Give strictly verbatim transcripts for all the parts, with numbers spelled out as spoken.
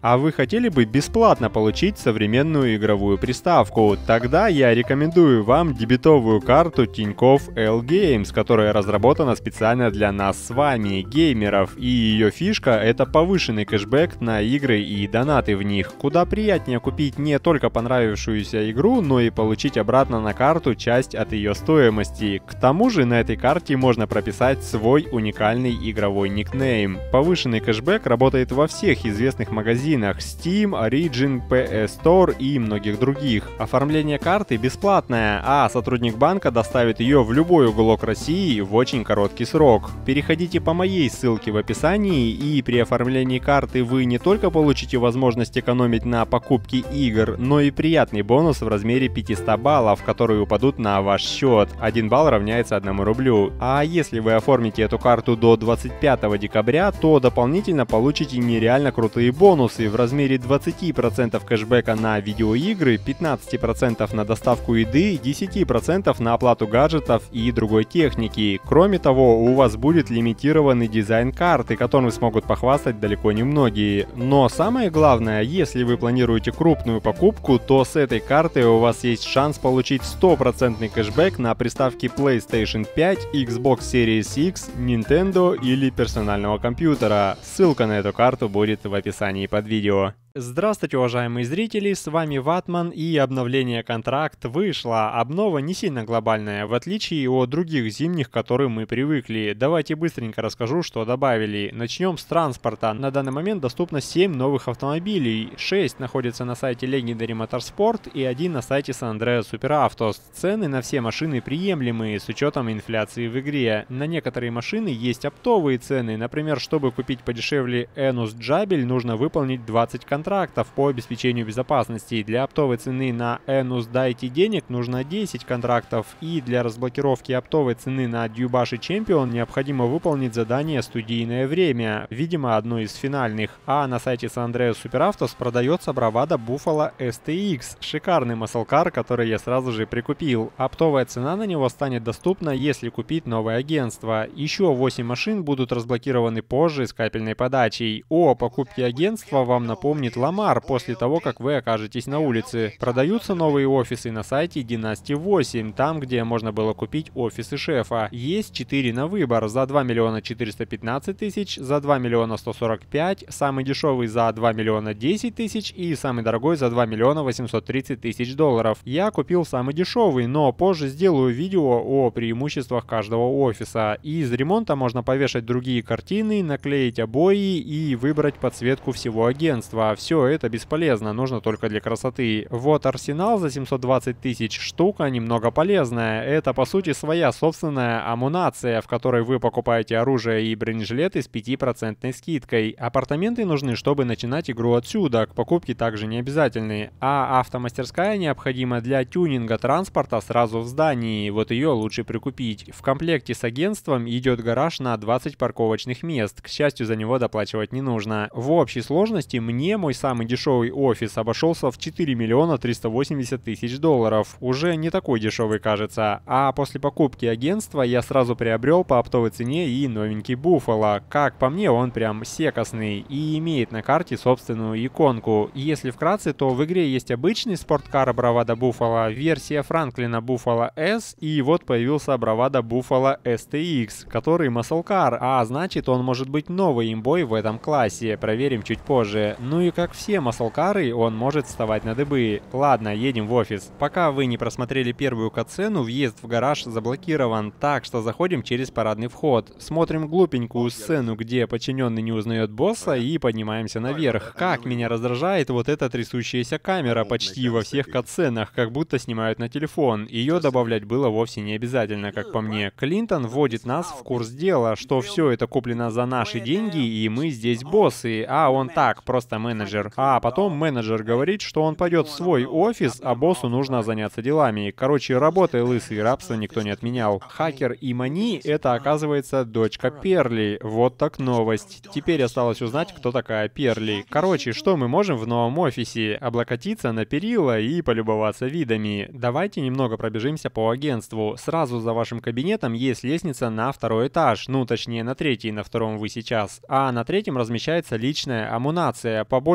А вы хотели бы бесплатно получить современную игровую приставку? Тогда я рекомендую вам дебетовую карту Тинькофф Эл Геймс, которая разработана специально для нас с вами, геймеров, и ее фишка — это повышенный кэшбэк на игры и донаты в них. Куда приятнее купить не только понравившуюся игру, но и получить обратно на карту часть от ее стоимости. К тому же на этой карте можно прописать свой уникальный игровой никнейм. Повышенный кэшбэк работает во всех известных магазинах Steam, Origin, пи эс Store и многих других. Оформление карты бесплатное, а сотрудник банка доставит ее в любой уголок России в очень короткий срок. Переходите по моей ссылке в описании, и при оформлении карты вы не только получите возможность экономить на покупке игр, но и приятный бонус в размере пятьсот баллов, которые упадут на ваш счет. один балл равняется одному рублю. А если вы оформите эту карту до двадцать пятого декабря, то дополнительно получите нереально крутые бонусы в размере двадцать процентов кэшбэка на видеоигры, пятнадцать процентов на доставку еды, десять процентов на оплату гаджетов и другой техники. Кроме того, у вас будет лимитированный дизайн карты, которым смогут похвастать далеко не многие. Но самое главное, если вы планируете крупную покупку, то с этой картой у вас есть шанс получить стопроцентный кэшбэк на приставки PlayStation пять, Xbox Series X, Nintendo или персонального компьютера. Ссылка на эту карту будет в описании под видео. Здравствуйте, уважаемые зрители, с вами Ватман, и обновление контракт вышло. Обнова не сильно глобальная, в отличие от других зимних, к которым мы привыкли. Давайте быстренько расскажу, что добавили. Начнем с транспорта. На данный момент доступно семь новых автомобилей. шесть находятся на сайте Legendary Motorsport и один на сайте San Andreas Superautos. Цены на все машины приемлемые, с учетом инфляции в игре. На некоторые машины есть оптовые цены. Например, чтобы купить подешевле Enus Jabel, нужно выполнить двадцать контрактов по обеспечению безопасности. Для оптовой цены на Enus Дайте денег нужно десять контрактов, и для разблокировки оптовой цены на Дьюбаши Чемпион необходимо выполнить задание «Студийное время», видимо одно из финальных. А на сайте San Andreas Superautos продается Bravado Buffalo эс тэ икс, шикарный маслкар, который я сразу же прикупил. Оптовая цена на него станет доступна, если купить новое агентство. Еще восемь машин будут разблокированы позже с капельной подачей. О покупке агентства вам напомнит Ламар после того, как вы окажетесь на улице. Продаются новые офисы на сайте Dynasty восемь, там, где можно было купить офисы шефа. Есть четыре на выбор: за два миллиона четыреста пятнадцать тысяч, за два миллиона сто сорок пять, самый дешевый за два миллиона десять тысяч и самый дорогой за два миллиона восемьсот тридцать тысяч долларов. Я купил самый дешевый, но позже сделаю видео о преимуществах каждого офиса. Из ремонта можно повешать другие картины, наклеить обои и выбрать подсветку всего агентства. Все это бесполезно, нужно только для красоты. Вот арсенал за семьсот двадцать тысяч, штука немного полезная. Это по сути своя собственная амунация, в которой вы покупаете оружие и бронежилеты с пятипроцентной скидкой. Апартаменты нужны, чтобы начинать игру отсюда, к покупке также не обязательны. А автомастерская необходима для тюнинга транспорта сразу в здании, вот ее лучше прикупить. В комплекте с агентством идет гараж на двадцать парковочных мест, к счастью, за него доплачивать не нужно. В общей сложности мне мой самый дешевый офис обошелся в четыре миллиона триста восемьдесят тысяч долларов. Уже не такой дешевый, кажется. А после покупки агентства я сразу приобрел по оптовой цене и новенький Buffalo. Как по мне, он прям секосный и имеет на карте собственную иконку. Если вкратце, то в игре есть обычный спорткар Bravado Buffalo, версия Франклина Buffalo S, и вот появился Bravado Buffalo эс тэ икс, который маслкар, а значит он может быть новой имбой в этом классе. Проверим чуть позже. Ну и как все маслкары, он может вставать на дыбы. Ладно, едем в офис. Пока вы не просмотрели первую катсцену, въезд в гараж заблокирован, так что заходим через парадный вход. Смотрим глупенькую сцену, где подчиненный не узнает босса, и поднимаемся наверх. Как меня раздражает вот эта трясущаяся камера почти во всех катсценах, как будто снимают на телефон. Ее добавлять было вовсе не обязательно, как по мне. Клинтон вводит нас в курс дела, что все это куплено за наши деньги, и мы здесь боссы, а он так, просто менеджер. А потом менеджер говорит, что он пойдет в свой офис, а боссу нужно заняться делами. Короче, работай, лысый, рабство никто не отменял. Хакер и Мани — это, оказывается, дочка Перли. Вот так новость. Теперь осталось узнать, кто такая Перли. Короче, что мы можем в новом офисе? Облокотиться на перила и полюбоваться видами. Давайте немного пробежимся по агентству. Сразу за вашим кабинетом есть лестница на второй этаж. Ну, точнее, на третий, на втором вы сейчас. А на третьем размещается личная амунация. Побольше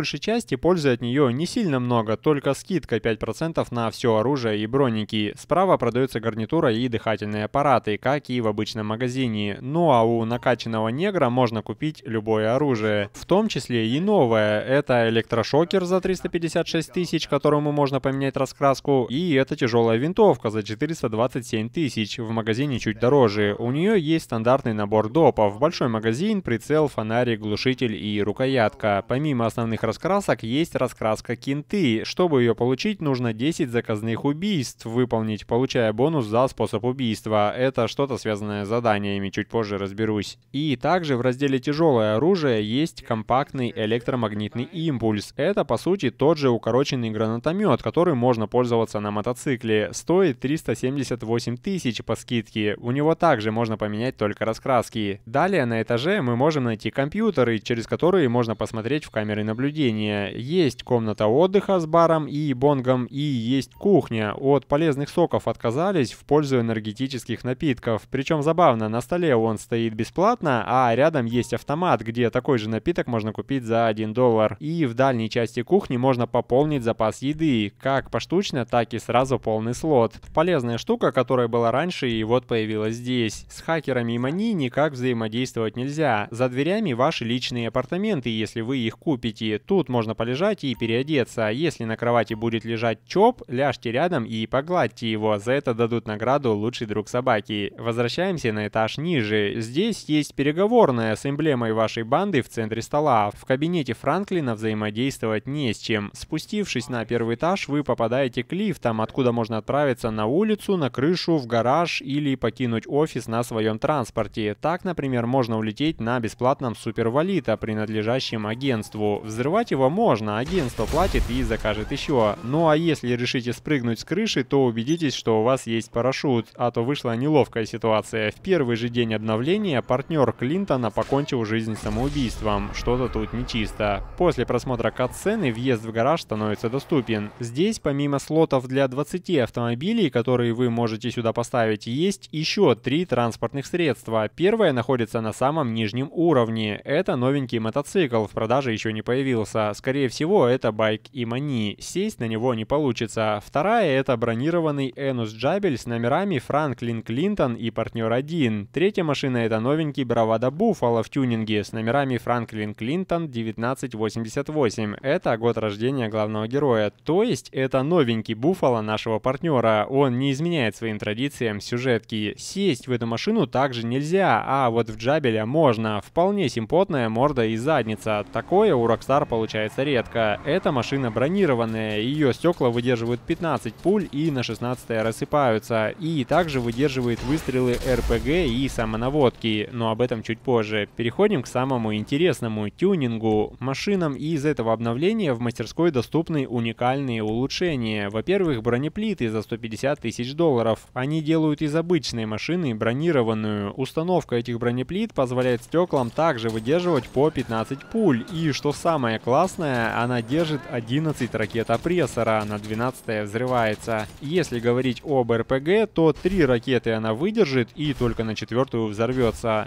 большей части пользы от нее не сильно много, только скидка пять процентов на все оружие и броники. Справа продается гарнитура и дыхательные аппараты, как и в обычном магазине. Ну а у накачанного негра можно купить любое оружие, в том числе и новое. Это электрошокер за триста пятьдесят шесть тысяч, которому можно поменять раскраску, и это тяжелая винтовка за четыреста двадцать семь тысяч, в магазине чуть дороже. У нее есть стандартный набор допов, большой магазин, прицел, фонарик, глушитель и рукоятка. Помимо основных раскрасок есть раскраска кенты. Чтобы ее получить, нужно десять заказных убийств выполнить, получая бонус за способ убийства. Это что-то связанное с заданиями, чуть позже разберусь. И также в разделе тяжелое оружие есть компактный электромагнитный импульс. Это по сути тот же укороченный гранатомет, который можно пользоваться на мотоцикле. Стоит триста семьдесят восемь тысяч по скидке. У него также можно поменять только раскраски. Далее на этаже мы можем найти компьютеры, через которые можно посмотреть в камеры наблюдения. Есть комната отдыха с баром и бонгом, и есть кухня. От полезных соков отказались в пользу энергетических напитков. Причем забавно, на столе он стоит бесплатно, а рядом есть автомат, где такой же напиток можно купить за один доллар. И в дальней части кухни можно пополнить запас еды, как поштучно, так и сразу полный слот. Полезная штука, которая была раньше и вот появилась здесь. С хакерами и мани никак взаимодействовать нельзя. За дверями ваши личные апартаменты, если вы их купите. Тут можно полежать и переодеться. Если на кровати будет лежать чоп, ляжьте рядом и погладьте его. За это дадут награду лучший друг собаки. Возвращаемся на этаж ниже. Здесь есть переговорная с эмблемой вашей банды в центре стола. В кабинете Франклина взаимодействовать не с чем. Спустившись на первый этаж, вы попадаете к лифтам, откуда можно отправиться на улицу, на крышу, в гараж или покинуть офис на своем транспорте. Так, например, можно улететь на бесплатном супервалита, принадлежащем агентству. Взрывать его можно, агентство платит и закажет еще. Ну а если решите спрыгнуть с крыши, то убедитесь, что у вас есть парашют, а то вышла неловкая ситуация. В первый же день обновления партнер Клинтона покончил жизнь самоубийством. Что-то тут нечисто. После просмотра кат-сцены въезд в гараж становится доступен. Здесь помимо слотов для двадцати автомобилей, которые вы можете сюда поставить, есть еще три транспортных средства. Первое находится на самом нижнем уровне. Это новенький мотоцикл, в продаже еще не появился. Скорее всего, это байк и мани. Сесть на него не получится. Вторая — это бронированный Энус Джабель с номерами Франклин Клинтон и партнер один. Третья машина — это новенький Бравада Буффало в тюнинге с номерами Франклин Клинтон девятнадцать восемьдесят восемь. Это год рождения главного героя. То есть это новенький Буффало нашего партнера. Он не изменяет своим традициям сюжетки. Сесть в эту машину также нельзя, а вот в Джабеля можно. Вполне симпотная морда и задница. Такое у Rockstar получается редко. Эта машина бронированная, ее стекла выдерживают пятнадцать пуль и на шестнадцатое рассыпаются. И также выдерживает выстрелы эр пэ гэ и самонаводки, но об этом чуть позже. Переходим к самому интересному — тюнингу. Машинам из этого обновления в мастерской доступны уникальные улучшения. Во-первых, бронеплиты за сто пятьдесят тысяч долларов. Они делают из обычной машины бронированную. Установка этих бронеплит позволяет стеклам также выдерживать по пятнадцать пуль. И что самое классное, она держит одиннадцать ракет опрессора, на двенадцатое взрывается. Если говорить об эр пэ гэ, то три ракеты она выдержит и только на четвертую взорвется.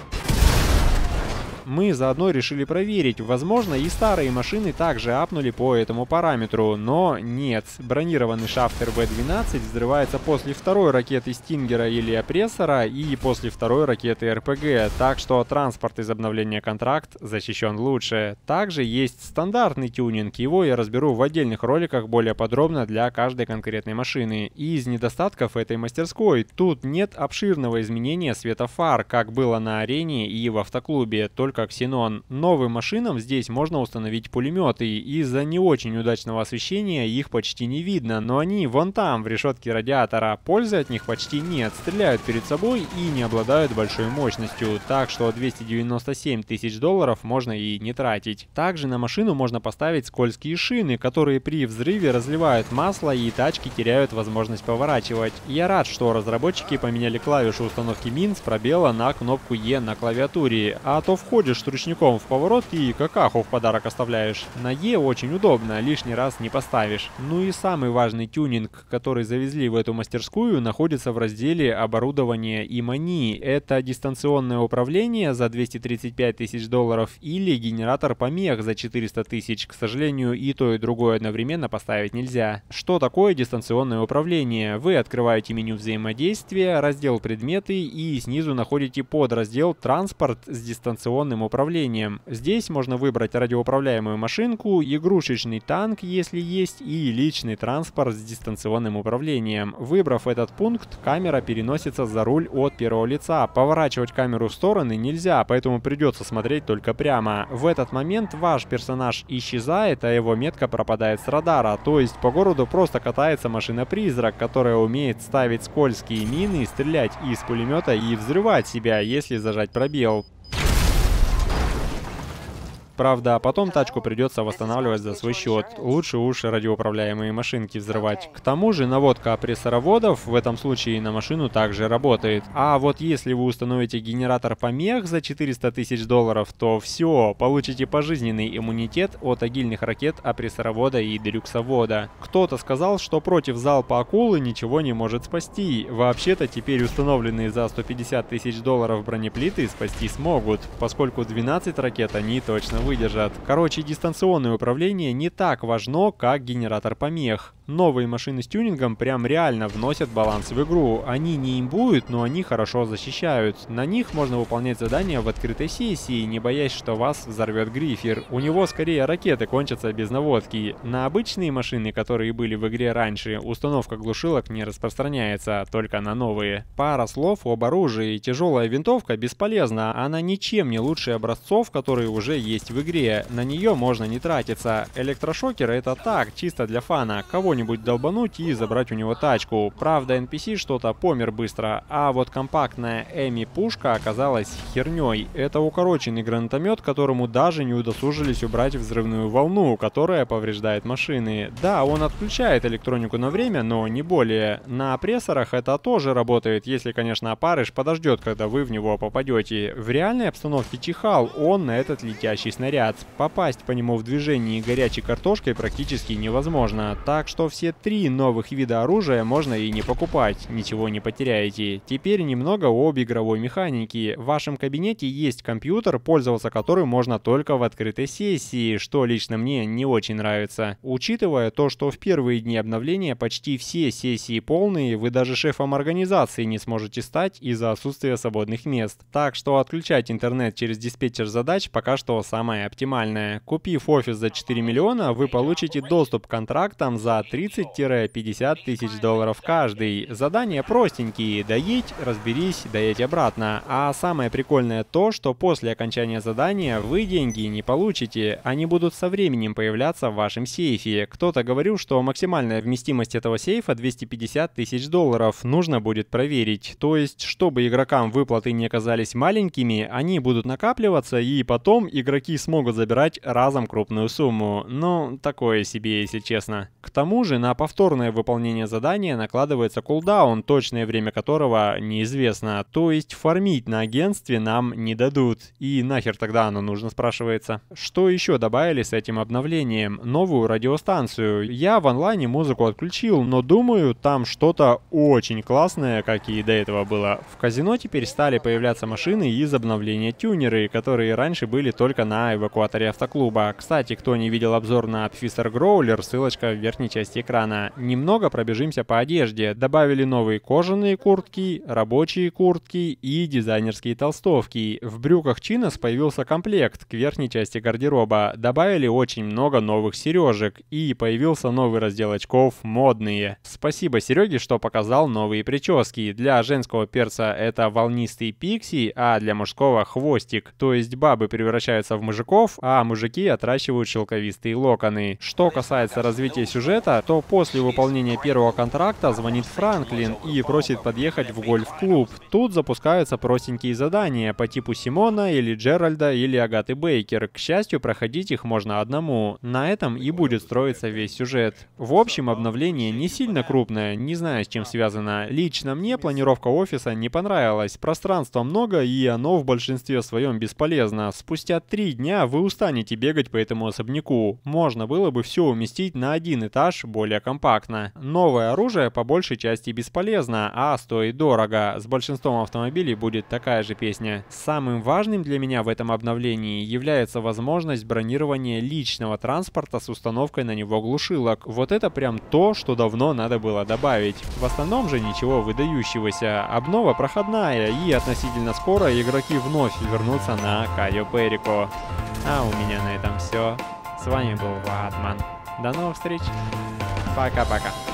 Мы заодно решили проверить, возможно, и старые машины также апнули по этому параметру, но нет. Бронированный шафт эр вэ двенадцать взрывается после второй ракеты Стингера или опрессора и после второй ракеты эр пэ гэ, так что транспорт из обновления Контракт защищен лучше. Также есть стандартный тюнинг, его я разберу в отдельных роликах более подробно для каждой конкретной машины. И из недостатков этой мастерской: тут нет обширного изменения света фар, как было на арене и в автоклубе, только как Ксенон. Новым машинам здесь можно установить пулеметы. Из-за не очень удачного освещения их почти не видно, но они вон там, в решетке радиатора. Пользы от них почти нет, стреляют перед собой и не обладают большой мощностью, так что двести девяносто семь тысяч долларов можно и не тратить. Также на машину можно поставить скользкие шины, которые при взрыве разливают масло и тачки теряют возможность поворачивать. Я рад, что разработчики поменяли клавишу установки мин с пробела на кнопку Е на клавиатуре, а то в ходе заходишь с ручником в поворот и какаху в подарок оставляешь. На Е очень удобно, лишний раз не поставишь. Ну и самый важный тюнинг, который завезли в эту мастерскую, находится в разделе оборудования и мани. Это дистанционное управление за двести тридцать пять тысяч долларов или генератор помех за четыреста тысяч. К сожалению, и то, и другое одновременно поставить нельзя. Что такое дистанционное управление? Вы открываете меню взаимодействия, раздел предметы и снизу находите подраздел транспорт с дистанционным управлением. Здесь можно выбрать радиоуправляемую машинку, игрушечный танк, если есть, и личный транспорт с дистанционным управлением. Выбрав этот пункт, камера переносится за руль от первого лица. Поворачивать камеру в стороны нельзя, поэтому придется смотреть только прямо. В этот момент ваш персонаж исчезает, а его метка пропадает с радара, то есть по городу просто катается машина-призрак, которая умеет ставить скользкие мины, стрелять из пулемета и взрывать себя, если зажать пробел. Правда, потом тачку придется восстанавливать за свой счет. Лучше уж радиоуправляемые машинки взрывать. К тому же наводка прессороводов в этом случае на машину также работает. А вот если вы установите генератор помех за четыреста тысяч долларов, то все, получите пожизненный иммунитет от огильных ракет опрессоровода и делюксовода. Кто-то сказал, что против залпа акулы ничего не может спасти. Вообще-то теперь установленные за сто пятьдесят тысяч долларов бронеплиты спасти смогут, поскольку двенадцать ракет они точно выдержат. выдержат. Короче, дистанционное управление не так важно, как генератор помех. Новые машины с тюнингом прям реально вносят баланс в игру. Они не имбуют, но они хорошо защищают. На них можно выполнять задания в открытой сессии, не боясь, что вас взорвет грифер. У него скорее ракеты кончатся без наводки. На обычные машины, которые были в игре раньше, установка глушилок не распространяется, только на новые. Пара слов об оружии. Тяжелая винтовка бесполезна, она ничем не лучше образцов, которые уже есть в игре. На нее можно не тратиться. Электрошокеры — это так, чисто для фана. Кого-нибудь долбануть и забрать у него тачку. Правда, эн пи си что-то помер быстро, а вот компактная Эми пушка оказалась херней. Это укороченный гранатомет, которому даже не удосужились убрать взрывную волну, которая повреждает машины. Да, он отключает электронику на время, но не более. На опрессорах это тоже работает, если, конечно, опарыш подождет, когда вы в него попадете. В реальной обстановке чихал он на этот летящий снаряд. Попасть по нему в движении горячей картошкой практически невозможно, так что все три новых вида оружия можно и не покупать, ничего не потеряете. Теперь немного об игровой механике. В вашем кабинете есть компьютер, пользоваться которым можно только в открытой сессии, что лично мне не очень нравится. Учитывая то, что в первые дни обновления почти все сессии полные, вы даже шефом организации не сможете стать из-за отсутствия свободных мест. Так что отключать интернет через диспетчер задач пока что самое оптимальное. Купив офис за четыре миллиона, вы получите доступ к контрактам за тридцать-пятьдесят тысяч долларов каждый. Задания простенькие: доедь, разберись, доедь обратно. А самое прикольное то, что после окончания задания вы деньги не получите, они будут со временем появляться в вашем сейфе. Кто-то говорил, что максимальная вместимость этого сейфа двести пятьдесят тысяч долларов, нужно будет проверить. То есть, чтобы игрокам выплаты не казались маленькими, они будут накапливаться, и потом игроки смогут забирать разом крупную сумму. Ну, такое себе, если честно. К тому же на повторное выполнение задания накладывается кулдаун, точное время которого неизвестно. То есть фармить на агентстве нам не дадут. И нахер тогда оно нужно, спрашивается. Что еще добавили с этим обновлением? Новую радиостанцию. Я в онлайне музыку отключил, но думаю, там что-то очень классное, как и до этого было. В казино теперь стали появляться машины из обновления тюнеры, которые раньше были только на эвакуаторе автоклуба. Кстати, кто не видел обзор на Pfister Growler, ссылочка в верхней части экрана. Немного пробежимся по одежде. Добавили новые кожаные куртки, рабочие куртки и дизайнерские толстовки. В брюках Чинос появился комплект к верхней части гардероба. Добавили очень много новых сережек и появился новый раздел очков «Модные». Спасибо Сереге, что показал новые прически. Для женского перца это волнистый пикси, а для мужского хвостик. То есть бабы превращаются в мужиков, мужиков, а мужики отращивают шелковистые локоны. Что касается развития сюжета, то после выполнения первого контракта звонит Франклин и просит подъехать в гольф-клуб. Тут запускаются простенькие задания по типу Симона или Джеральда или Агаты Бейкер. К счастью, проходить их можно одному. На этом и будет строиться весь сюжет. В общем, обновление не сильно крупное, не знаю, с чем связано. Лично мне планировка офиса не понравилась. Пространства много, и оно в большинстве своем бесполезно. Спустя три дня вы устанете бегать по этому особняку. Можно было бы все уместить на один этаж более компактно. Новое оружие по большей части бесполезно, а стоит дорого. С большинством автомобилей будет такая же песня. Самым важным для меня в этом обновлении является возможность бронирования личного транспорта с установкой на него глушилок. Вот это прям то, что давно надо было добавить. В остальном же ничего выдающегося. Обнова проходная, и относительно скоро игроки вновь вернутся на Кайо Перико. А у меня на этом все. С вами был Ватман. До новых встреч. Пока-пока.